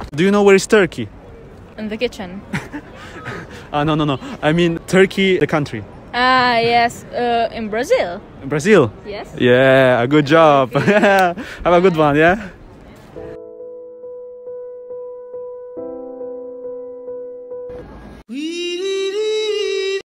Do you know where is Turkey? In the kitchen. No. I mean Turkey, the country. Ah, yes. In Brazil. Brazil? Yes. Yeah, good job. Have a good one, yeah?